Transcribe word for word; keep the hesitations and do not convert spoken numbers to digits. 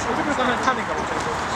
我这个上面看那个，我觉得。